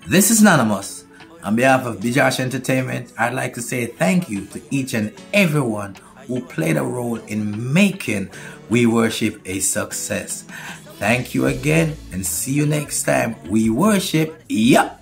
This is Nanamous. On behalf of Bijosh Entertainment, I'd like to say thank you to each and everyone who played a role in making We Worship a success. Thank you again and see you next time. We worship, yeah.